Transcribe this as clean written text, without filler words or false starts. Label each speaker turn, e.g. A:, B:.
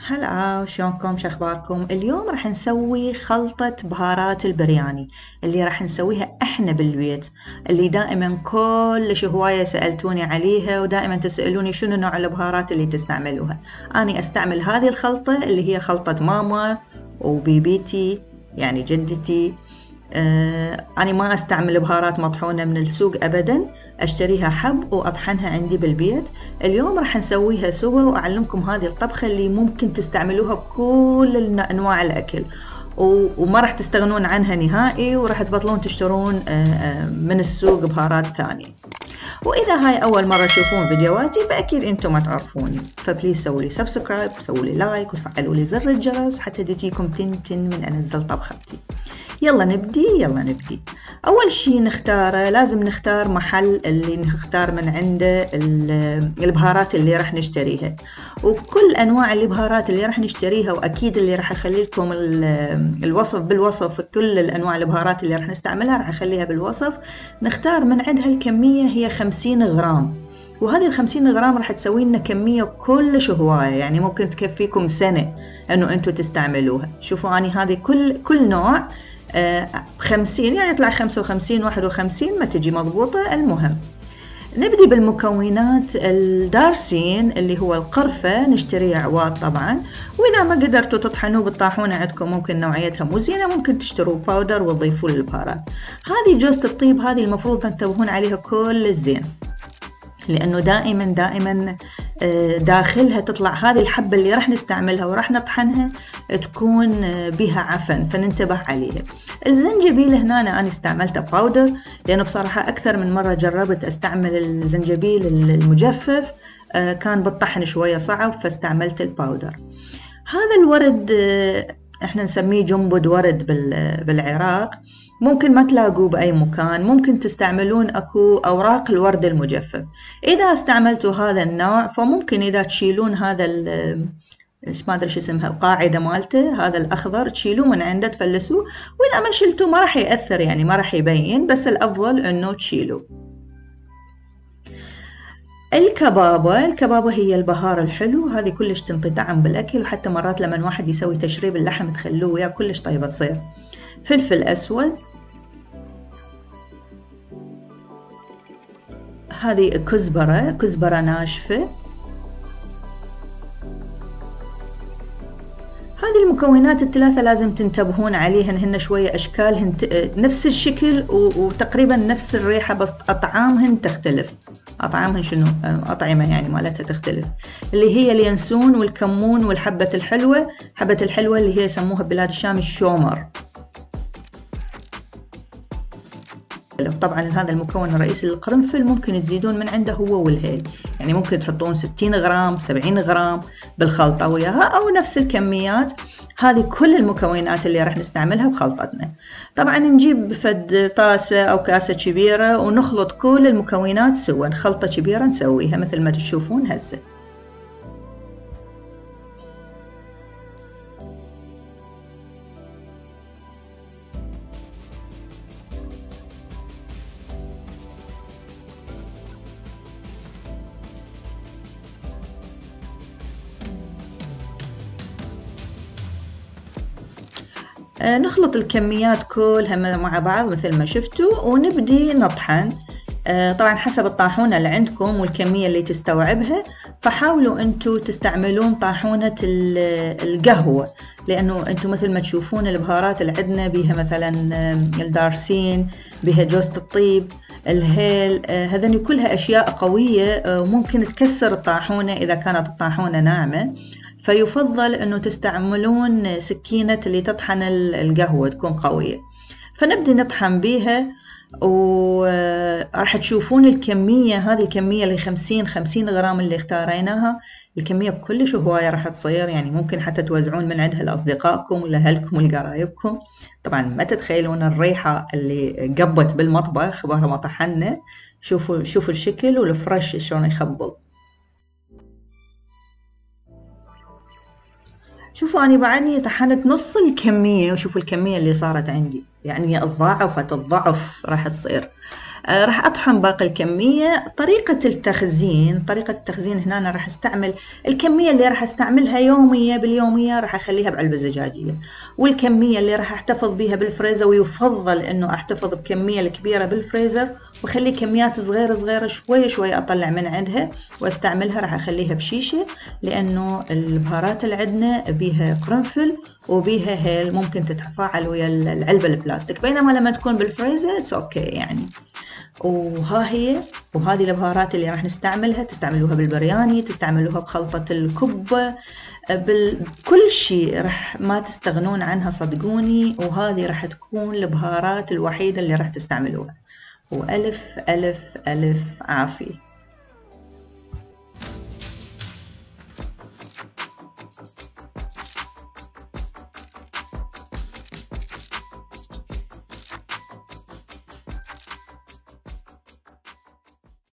A: هلا، شلونكم؟ شخباركم؟ اليوم راح نسوي خلطة بهارات البرياني اللي راح نسويها احنا بالبيت، اللي دائما كل هواية سألتوني عليها ودائما تسألوني شنو نوع البهارات اللي تستعملوها. أنا استعمل هذه الخلطة اللي هي خلطة ماما وبيبيتي، يعني جدتي. أنا ما أستعمل بهارات مطحونة من السوق أبدا، أشتريها حب وأطحنها عندي بالبيت. اليوم راح نسويها سوا وأعلمكم هذه الطبخة اللي ممكن تستعملوها بكل أنواع الأكل، وما راح تستغنون عنها نهائي، وراح تبطلون تشترون من السوق بهارات ثانية. وإذا هاي أول مرة تشوفون فيديوهاتي فأكيد أنتم ما تعرفوني، فبليز سووا لي سبسكرايب وسووا لي لايك وتفعلوا لي زر الجرس حتى تجيكم تنتن من أنزل طبختي. يلا نبدي. أول شي نختاره، لازم نختار محل اللي نختار من عنده البهارات اللي راح نشتريها، وكل أنواع البهارات اللي راح نشتريها، وأكيد اللي راح أخلي لكم الوصف بالوصف، كل الأنواع البهارات اللي راح نستعملها راح أخليها بالوصف. نختار من عندها الكمية هي 50 غرام، وهذه ال50 غرام راح تسوي لنا كمية كلش هواية، يعني ممكن تكفيكم سنة أنه أنتوا تستعملوها. شوفوا أني هذه كل نوع 50، يعني يطلع 55 51 ما تجي مضبوطة. المهم نبدي بالمكونات. الدارسين اللي هو القرفة نشتريه عواد طبعا، وإذا ما قدرتوا تطحنوه بالطاحونة عندكم ممكن نوعيتها مو زينة، ممكن تشتروا باودر وتضيفوا للبهارات. هذه جوزة الطيب، هذه المفروض تنتبهون عليها كل الزين، لأنه دائما داخلها تطلع هذه الحبة اللي راح نستعملها وراح نطحنها تكون بها عفن، فننتبه عليها. الزنجبيل هنا أنا استعملته باودر، لأنه بصراحة أكثر من مرة جربت أستعمل الزنجبيل المجفف، كان بالطحن شوية صعب فاستعملت الباودر. هذا الورد احنا نسميه جنبد ورد بالعراق، ممكن ما تلاقوه بأي مكان، ممكن تستعملون أكو أوراق الورد المجفف. إذا استعملتوا هذا النوع فممكن إذا تشيلون هذا ما أدري شو اسمها القاعدة مالته، هذا الأخضر تشيلوه من عنده تفلسوه، وإذا ما شلتوه ما راح يأثر، يعني ما راح يبين، بس الأفضل إنه تشيلوه. الكبابة هي البهار الحلو، هذه كلش تنطي طعم بالأكل، وحتى مرات لما واحد يسوي تشريب اللحم تخلوه وياه كلش طيبة تصير. فلفل أسود، هذه كزبرة ناشفة. هذه المكونات الثلاثة لازم تنتبهون عليهن، هن شوية أشكالهن نفس الشكل وتقريبا نفس الريحة، بس أطعامهن تختلف. أطعامهن شنو؟ أطعمة يعني مالتها تختلف، اللي هي اليانسون والكمون والحبة الحلوة. حبة الحلوة اللي هي يسموها بلاد الشام الشومر. طبعا هذا المكون الرئيسي للقرنفل ممكن تزيدون من عنده هو والهيل، يعني ممكن تحطون 60 غرام 70 غرام بالخلطة وياها، أو نفس الكميات. هذه كل المكونات اللي راح نستعملها بخلطتنا. طبعا نجيب فد طاسة أو كاسة كبيرة ونخلط كل المكونات سوا، خلطة كبيرة نسويها مثل ما تشوفون هسه. نخلط الكميات كلها مع بعض مثل ما شفتوا، ونبدي نطحن. طبعا حسب الطاحونة اللي عندكم والكمية اللي تستوعبها، فحاولوا انتوا تستعملون طاحونة القهوة، لانه انتوا مثل ما تشوفون البهارات اللي عندنا بيها مثلا الدارسين، بيها جوزة الطيب، الهيل، هذني كلها اشياء قوية وممكن تكسر الطاحونة اذا كانت الطاحونة ناعمة، فيفضل انه تستعملون سكينة اللي تطحن القهوة تكون قوية. فنبدأ نطحن بيها، وراح تشوفون الكمية، هذه الكمية اللي 50 غرام اللي اختاريناها، الكمية بكلش هواية راح تصير، يعني ممكن حتى توزعون من عندها لأصدقائكم ولأهلكم ولقرايبكم. طبعا ما تتخيلون الريحة اللي قبت بالمطبخ بعد ما طحنا. شوفوا الشكل والفرش شلون يخبل. شوفوا أنا بعدني طحنت نص الكمية، وشوفوا الكمية اللي صارت عندي، يعني ضاعفت الضعف راح تصير. راح أطحن باقي الكمية. طريقة التخزين هنا أنا راح أستعمل الكمية اللي راح أستعملها يومية باليومية راح أخليها بعلبة زجاجية، والكمية اللي راح أحتفظ بيها بالفريزر، ويفضل إنه أحتفظ بكمية الكبيرة بالفريزر وأخلي كميات صغيرة صغيرة شوي شوي أطلع من عندها وأستعملها، راح أخليها بشيشة، لأنه البهارات اللي عندنا بيها قرنفل وبيها هيل ممكن تتفاعل ويا العلبة البلاستيك، بينما لما تكون بالفريزر اتس اوكي يعني. وهذه البهارات اللي راح نستعملها، تستعملوها بالبرياني، تستعملوها بخلطة الكبة، بكل شيء راح ما تستغنون عنها صدقوني، وهذه راح تكون البهارات الوحيدة اللي راح تستعملوها. وألف ألف ألف عافية.